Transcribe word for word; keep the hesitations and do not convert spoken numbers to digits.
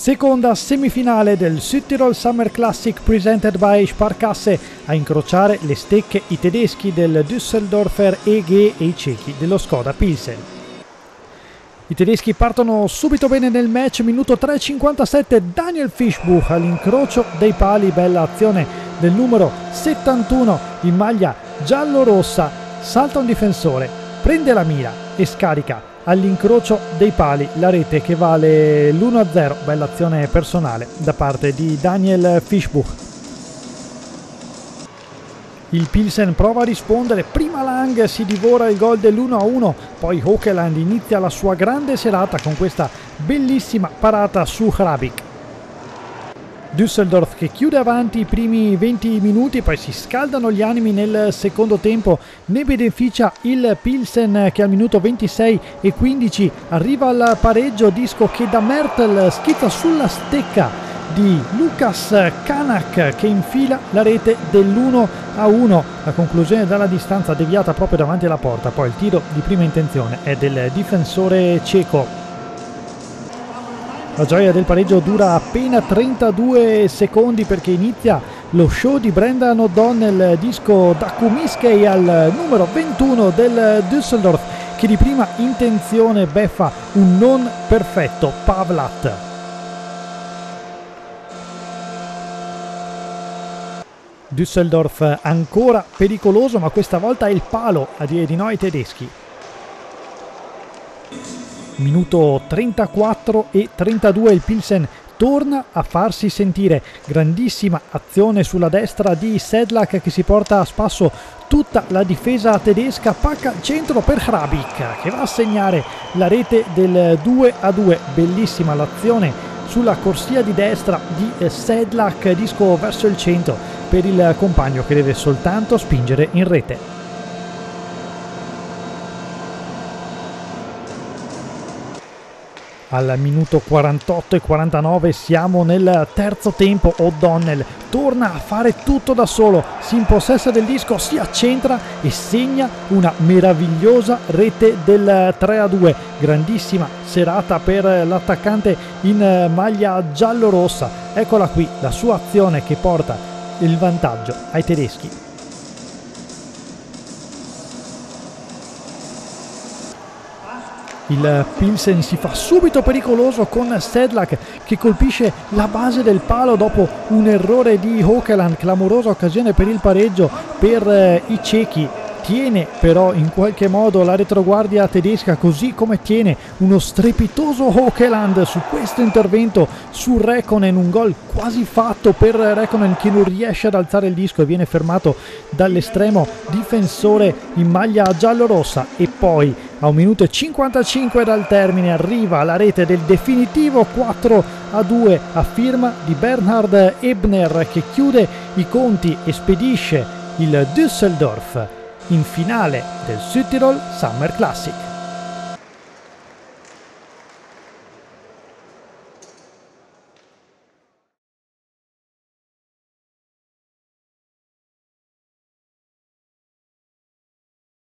Seconda semifinale del Südtirol Summer Classic presented by Sparkasse, a incrociare le stecche i tedeschi del Düsseldorfer E G e i cechi dello Skoda Pilsen. I tedeschi partono subito bene nel match, minuto tre e cinquantasette, Daniel Fischbuch all'incrocio dei pali, bella azione del numero settantuno in maglia giallo-rossa, salta un difensore, prende la mira e scarica all'incrocio dei pali la rete che vale l'uno a zero, bella azione personale da parte di Daniel Fischbuch. Il Pilsen prova a rispondere, prima Lang si divora il gol dell'uno a uno, poi Hokeland inizia la sua grande serata con questa bellissima parata su Hrabik. Düsseldorf che chiude avanti i primi venti minuti, poi si scaldano gli animi nel secondo tempo, ne beneficia il Pilsen che al minuto ventisei e quindici arriva al pareggio, disco che da Mertel schizza sulla stecca di Lukas Kanak che infila la rete dell'uno a uno, la conclusione dalla distanza deviata proprio davanti alla porta, poi il tiro di prima intenzione è del difensore ceco. La gioia del pareggio dura appena trentadue secondi perché inizia lo show di Brendan O'Donnell, disco da Kumiskei al numero ventuno del Düsseldorf che di prima intenzione beffa un non perfetto Pavlat. Düsseldorf ancora pericoloso, ma questa volta è il palo a dire di no ai tedeschi. Minuto trentaquattro e trentadue, il Pilsen torna a farsi sentire, grandissima azione sulla destra di Sedlak che si porta a spasso tutta la difesa tedesca, pacca al centro per Hrabik che va a segnare la rete del due a due, bellissima l'azione sulla corsia di destra di Sedlak, disco verso il centro per il compagno che deve soltanto spingere in rete. Al minuto quarantotto e quarantanove siamo nel terzo tempo, O'Donnell torna a fare tutto da solo, si impossessa del disco, si accentra e segna una meravigliosa rete del tre a due, grandissima serata per l'attaccante in maglia giallo-rossa, eccola qui la sua azione che porta il vantaggio ai tedeschi. Il Pilsen si fa subito pericoloso con Sedlak che colpisce la base del palo dopo un errore di Hokeland, clamorosa occasione per il pareggio per eh, i cechi. Tiene però in qualche modo la retroguardia tedesca, così come tiene uno strepitoso Hokeland su questo intervento su Räikkönen, un gol quasi fatto per Räikkönen che non riesce ad alzare il disco e viene fermato dall'estremo difensore in maglia giallorossa. E poi a un minuto e cinquantacinque dal termine arriva la rete del definitivo quattro a due a firma di Bernhard Ebner che chiude i conti e spedisce il Düsseldorf in finale del Südtirol Summer Classic.